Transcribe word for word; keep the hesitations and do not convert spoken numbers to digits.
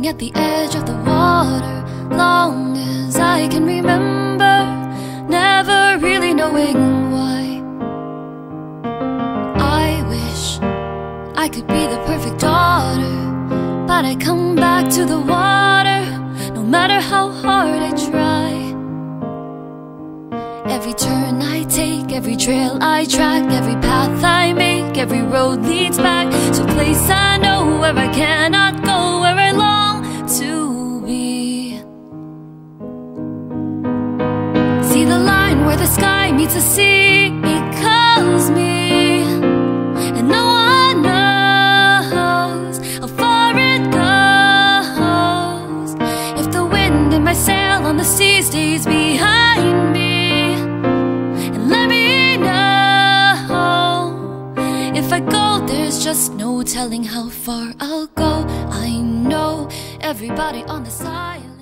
Standing at the edge of the water, long as I can remember, never really knowing why. I wish I could be the perfect daughter, but I come back to the water, no matter how hard I try. Every turn I take, every trail I track, every path I make, every road leads back to a place I know, where I cannot go, where I long to be. See the line where the sky meets the sea, it calls me, and no one knows how far it goes. If the wind in my sail on the sea stays behind me, if I go, there's just no telling how far I'll go. I know everybody on this island